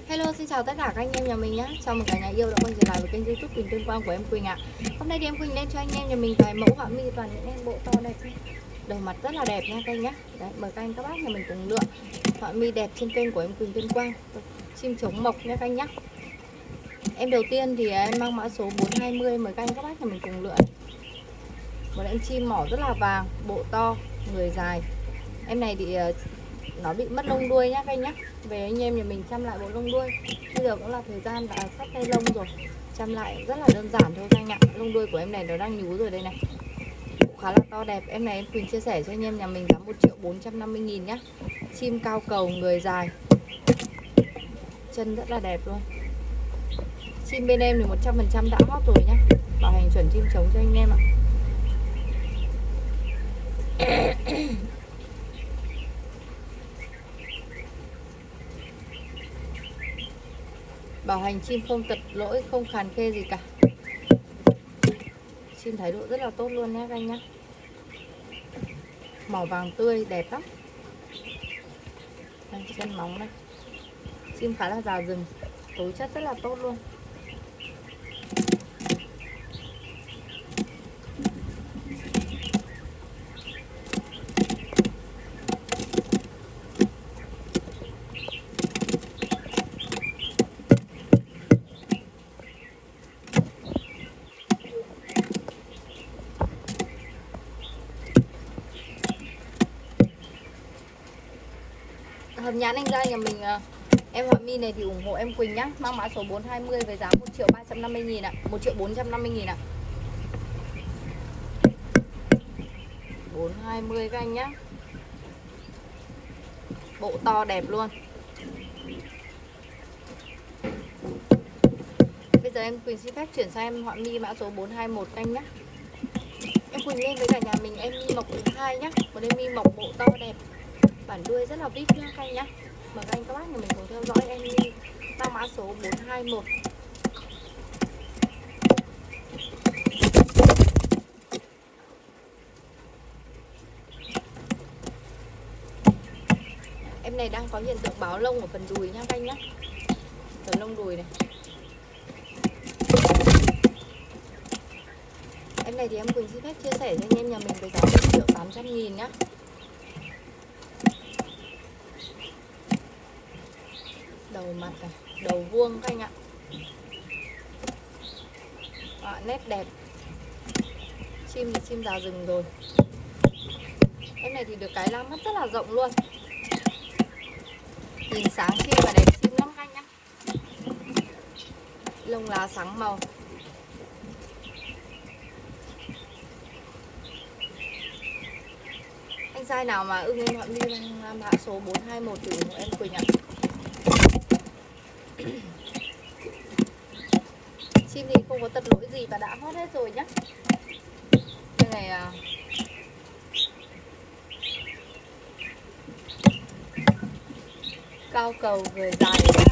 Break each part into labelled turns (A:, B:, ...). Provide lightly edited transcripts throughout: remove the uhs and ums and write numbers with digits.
A: Hello, xin chào tất cả các anh em nhà mình nhé. Chào mừng cả nhà yêu đã quay trở lại với kênh YouTube Quỳnh Tuyên Quang của em Quỳnh ạ. Hôm nay thì em Quỳnh lên cho anh em nhà mình vài mẫu họa mi toàn những em bộ to đẹp, đầu mặt rất là đẹp nha các anh nhé. Đấy, mời các anh các bác nhà mình cùng lựa họa mi đẹp trên kênh của em Quỳnh Tuyên Quang. Chim chống mộc nha các anh nhé. Em đầu tiên thì em mang mã số 420, mời các anh các bác nhà mình cùng lựa. Một em chim mỏ rất là vàng, bộ to, người dài. Em này thì nó bị mất lông đuôi nhá các anh nhé. Về anh em nhà mình chăm lại bộ lông đuôi. Bây giờ cũng là thời gian đã sắp tay lông rồi, chăm lại rất là đơn giản thôi các anh ạ. Lông đuôi của em này nó đang nhú rồi đây này, cũng khá là to đẹp. Em này em Quỳnh chia sẻ cho anh em nhà mình giá 1.450.000 nhá. Chim cao cầu, người dài, chân rất là đẹp luôn. Chim bên em thì 100% đã hót rồi nhá, bảo hành chuẩn chim trống cho anh em ạ. Bảo hành chim không tật lỗi, không khàn khê gì cả. Chim thái độ rất là tốt luôn nhé các anh nhé. Màu vàng tươi đẹp lắm. Đây, chân móng đây. Chim khá là già rừng, tố chất rất là tốt luôn. Hầm nhãn anh ra nhà mình em họa mi này thì ủng hộ em Quỳnh nhá, mang mã số 420 với giá 1.350.000 ạ, 1.450.000 ạ. 420 các anh nhá. Bộ to đẹp luôn. Bây giờ em Quỳnh xin phép chuyển sang em họa mi mã số 421 các anh nhá. Em Quỳnh lên với cả nhà mình em mi mộc thứ 2 nhá. Một em mi mộc bộ to đẹp, bản đuôi rất là vít nha các anh nhá. Mời các anh các bác nhà mình cùng theo dõi em mi mang mã số 421. Em này đang có hiện tượng báo lông ở phần đùi nha các anh nhá. Phần lông đùi này. Em này thì em Quỳnh xin phép chia sẻ cho anh em nhà mình với giá 1.800.000 nhá. Đầu mặt này, đầu vuông các anh ạ. Nét đẹp. Chim thì chim già rừng rồi. Em này thì được cái la mắt rất là rộng luôn. Nhìn sáng chim và đẹp chim lắm các anh nhá. Lông lá sáng màu. Anh trai nào mà ưng em họa mi mã số 421 thì ủng hộ em Quỳnh ạ. Chim thì không có tật lỗi gì và đã hót hết rồi nhá. Đây này cao cầu, người dài nhá.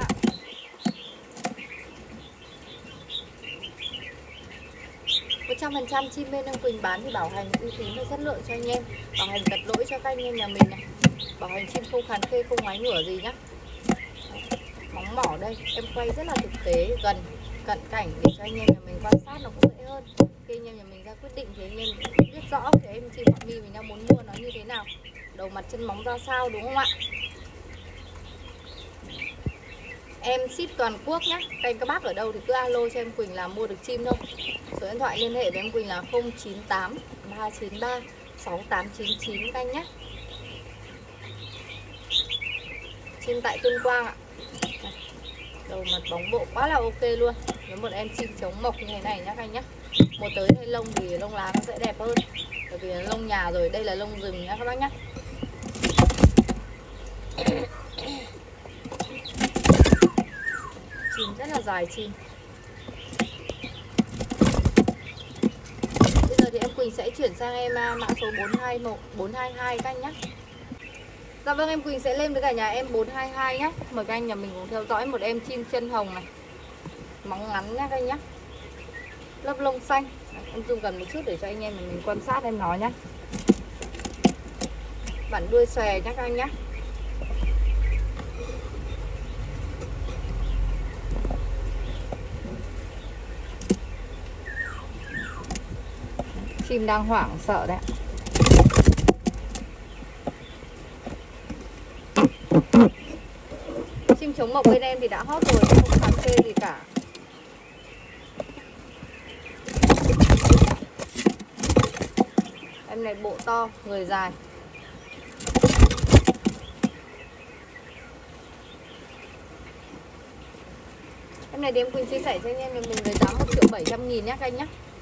A: Một 100% chim bên em Quỳnh bán thì bảo hành uy tín và chất lượng cho anh em, bảo hành tật lỗi cho các anh em nhà mình này, bảo hành chim không khàn khê, không ngoái ngửa gì nhá. Móng mỏ đây em quay rất là thực tế, gần cận cảnh để cho anh em nhà mình quan sát nó cũng dễ hơn. Khi anh em nhà mình ra quyết định thì anh em biết rõ cái em chim họa mi mình đang muốn mua nó như thế nào, đầu mặt chân móng ra sao, đúng không ạ? Em ship toàn quốc nhé. Các anh các bác ở đâu thì cứ alo cho em Quỳnh là mua được chim thôi. Số điện thoại liên hệ với em Quỳnh là 098 393 6899 các anh nhé. Chim tại Tuyên Quang ạ. Đầu mặt bóng bộ quá là ok luôn. Với một em chim chống mộc như thế này nhá các anh nhé. Một tới hay lông thì lông lá nó sẽ đẹp hơn, bởi vì lông nhà rồi, đây là lông rừng nhá các bác nhé. Chim rất là dài chim. Bây giờ thì em Quỳnh sẽ chuyển sang em mã số 421, 422 các anh nhé. Dạ vâng, em Quỳnh sẽ lên với cả nhà em 422 nhé. Mời các anh nhà mình cùng theo dõi một em chim chân hồng này, móng ngắn nhé các anh nhé, lớp lông xanh. Em zoom gần một chút để cho anh em mình quan sát em nó nhé. Bản đuôi xòe nhé các anh nhé. Chim đang hoảng sợ đấy. Chim chống mộc bên em thì đã hot rồi, không cà phê gì cả. Em này bộ to, người dài. Em này thì em Quỳnh chia sẻ cho anh em mình với giá 1.700.000 nhé các anh nhé.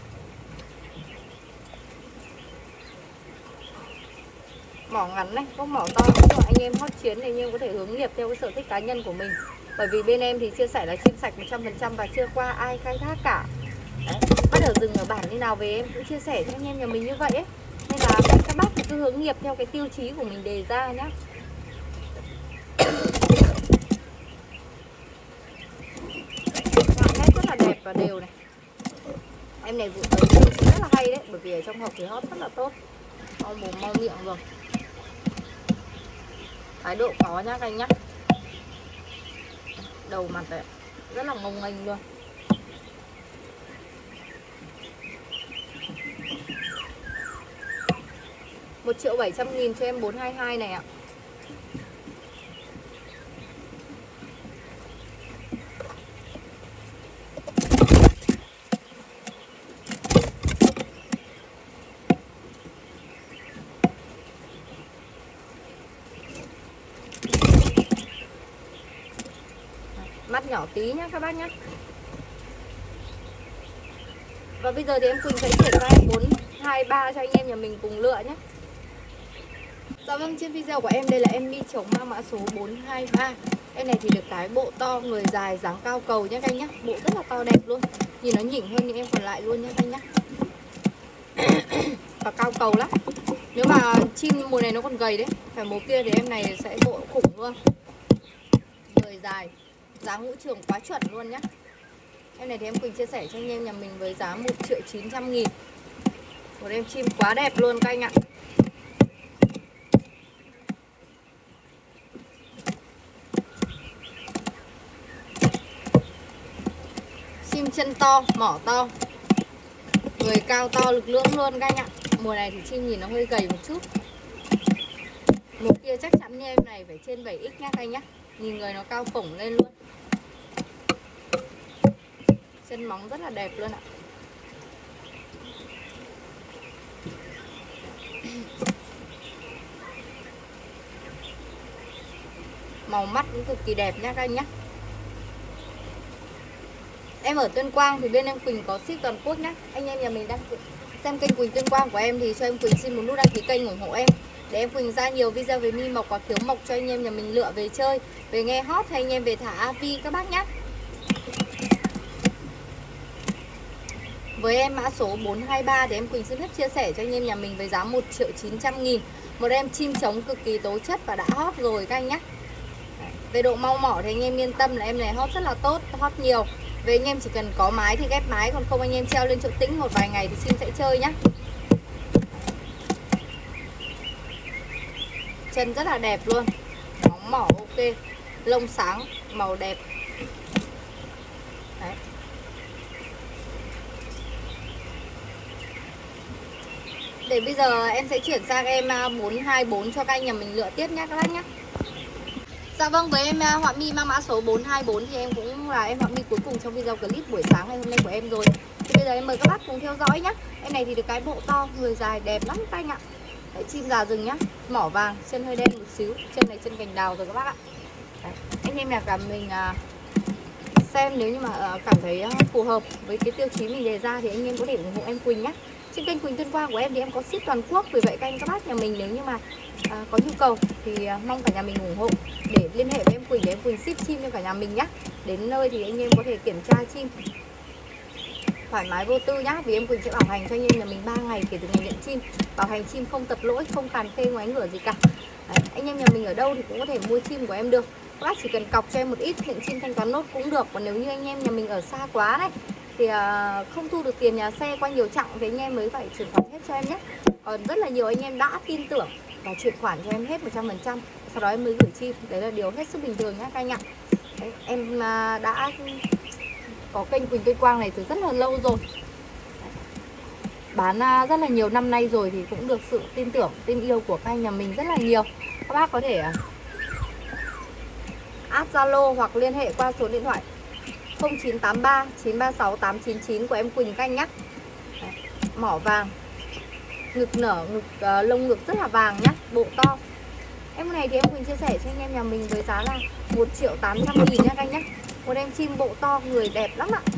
A: Mỏ ngắn này, không mỏ to. Nhưng mà anh em hot chiến thì anh em có thể hướng nghiệp theo cái sở thích cá nhân của mình. Bởi vì bên em thì chia sẻ là chim sạch 100% và chưa qua ai khai thác cả. Đấy, bắt ở rừng ở bản như nào về em cũng chia sẻ cho anh em nhà mình như vậy ấy. Nên là các bác cứ hướng nghiệp theo cái tiêu chí của mình đề ra nhé. Nét rất là đẹp và đều này. Em này vụ tới rất là hay đấy. Bởi vì ở trong hộp thì hot rất là tốt. Mau mồm mau miệng rồi. Thái độ có nhá các anh nhá. Đầu mặt đấy, rất là ngông nghênh luôn. $1.700.000 cho em 422 này ạ. Mắt nhỏ tí nhá các bác nhá. Và bây giờ thì em Quỳnh sẽ chuyển ra 423 cho anh em nhà mình cùng lựa nhé. Dạ vâng, trên video của em đây là em mi trống mang mã số 423. Em này thì được cái bộ to, người dài, dáng cao cầu nhé các anh nhé. Bộ rất là to đẹp luôn. Nhìn nó nhỉnh hơn những em còn lại luôn nhé các anh nhé. Và cao cầu lắm. Nếu mà chim mùa này nó còn gầy đấy, phải mùa kia thì em này sẽ bộ khủng luôn. Người dài, giá ngũ trường quá chuẩn luôn nhé. Em này thì em Quỳnh chia sẻ cho anh em nhà mình với giá 1.900.000. Một em chim quá đẹp luôn các anh ạ. Chim chân to, mỏ to, người cao to, lực lưỡng luôn các anh ạ. Mùa này thì chim nhìn nó hơi gầy một chút. Mùa kia chắc chắn như em này phải trên 7x nhá các anh nhá. Nhìn người nó cao phổng lên luôn. Chân móng rất là đẹp luôn ạ. Màu mắt cũng cực kỳ đẹp nhá các anh nhá. Em ở Tuyên Quang thì bên em Quỳnh có ship toàn quốc nhá. Anh em nhà mình đang xem kênh Quỳnh Tuyên Quang của em thì cho em Quỳnh xin một nút đăng ký kênh ủng hộ em, để em Quỳnh ra nhiều video về mi mộc và thiếu mộc cho anh em nhà mình lựa về chơi, về nghe hot hay anh em về thả AV các bác nhá. Với em mã số 423 thì em Quỳnh xin phép chia sẻ cho anh em nhà mình với giá 1.900.000. Một em chim trống cực kỳ tố chất và đã hot rồi các anh nhé. Về độ mau mỏ thì anh em yên tâm là em này hot rất là tốt, hot nhiều. Về anh em chỉ cần có mái thì ghép mái, còn không anh em treo lên chỗ tĩnh một vài ngày thì chim sẽ chơi nhá. Chân rất là đẹp luôn, móng mỏ ok, lông sáng, màu đẹp. Đấy. Để bây giờ em sẽ chuyển sang em 424 cho các anh nhà mình lựa tiếp nhé các bác nhé. Dạ vâng, với em họa mi mang mã số 424 thì em cũng là em họa mi cuối cùng trong video clip buổi sáng ngày hôm nay của em rồi. Thì bây giờ em mời các bác cùng theo dõi nhé. Em này thì được cái bộ to, người dài đẹp lắm các anh ạ. Đấy, chim già rừng nhá, mỏ vàng, chân hơi đen một xíu, chân này chân cành đào rồi các bác ạ. Đấy, anh em nhà cả mình xem nếu như mà cảm thấy phù hợp với cái tiêu chí mình đề ra thì anh em có thể ủng hộ em Quỳnh nhé. Trên kênh Quỳnh Tuyên Quang của em thì em có ship toàn quốc, vì vậy các anh các bác nhà mình nếu như mà có nhu cầu thì mong cả nhà mình ủng hộ để liên hệ với em Quỳnh để em Quỳnh ship chim cho cả nhà mình nhé. Đến nơi thì anh em có thể kiểm tra chim thoải mái vô tư nhá, vì em Quỳnh sẽ bảo hành cho anh em nhà mình 3 ngày kể từ ngày nhận chim. Bảo hành chim không tập lỗi, không càn khê ngoái ngửa gì cả. Đấy, anh em nhà mình ở đâu thì cũng có thể mua chim của em được. Các bác chỉ cần cọc cho em một ít, nhận chim thanh toán nốt cũng được. Còn nếu như anh em nhà mình ở xa quá này thì không thu được tiền nhà xe qua nhiều chặng thì anh em mới phải chuyển khoản hết cho em nhé. Còn rất là nhiều anh em đã tin tưởng và chuyển khoản cho em hết 100%, sau đó em mới gửi chim. Đấy là điều hết sức bình thường nhé các anh ạ. Đấy, em đã có kênh Quỳnh Tuyên Quang này từ rất là lâu rồi. bán rất là nhiều năm nay rồi thì cũng được sự tin tưởng, tin yêu của các anh nhà mình rất là nhiều. Các bác có thể add Zalo hoặc liên hệ qua số điện thoại 0983 936 899 của em Quỳnh các anh nhé. Mỏ vàng, ngực nở, lông ngực rất là vàng nhá, bộ to. Em này thì em Quỳnh chia sẻ cho anh em nhà mình với giá là 1.800.000 nha các anh nhé. Một em chim bộ to, người đẹp lắm ạ.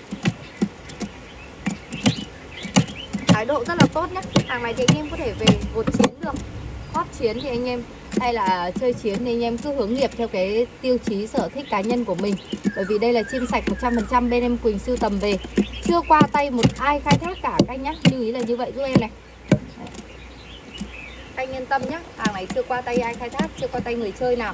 A: Thái độ rất là tốt nhé. Hàng này thì anh em có thể về vột chiến được. Hot chiến thì anh em, hay là chơi chiến thì anh em cứ hướng nghiệp theo cái tiêu chí sở thích cá nhân của mình. Bởi vì đây là chim sạch 100% bên em Quỳnh sưu tầm về, chưa qua tay một ai khai thác cả các anh nhé. Lưu ý là như vậy giúp em này. Các anh yên tâm nhé, hàng này chưa qua tay ai khai thác, chưa qua tay người chơi nào.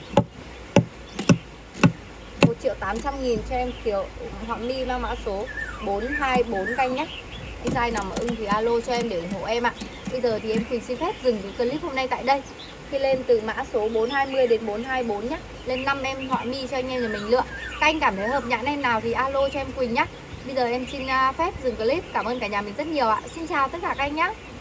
A: 1.800.000 cho em kiểu họ mi mang mã số 424 các anh nhé. Anh trai nào mà ưng thì alo cho em để ủng hộ em ạ. Bây giờ thì em Quỳnh xin phép dừng cái clip hôm nay tại đây. Khi lên từ mã số 420 đến 424 nhé. Lên 5 em họa mi cho anh em nhà mình lựa. Các anh cảm thấy hợp nhãn em nào thì alo cho em Quỳnh nhé. Bây giờ em xin phép dừng clip. Cảm ơn cả nhà mình rất nhiều ạ. Xin chào tất cả các anh nhé.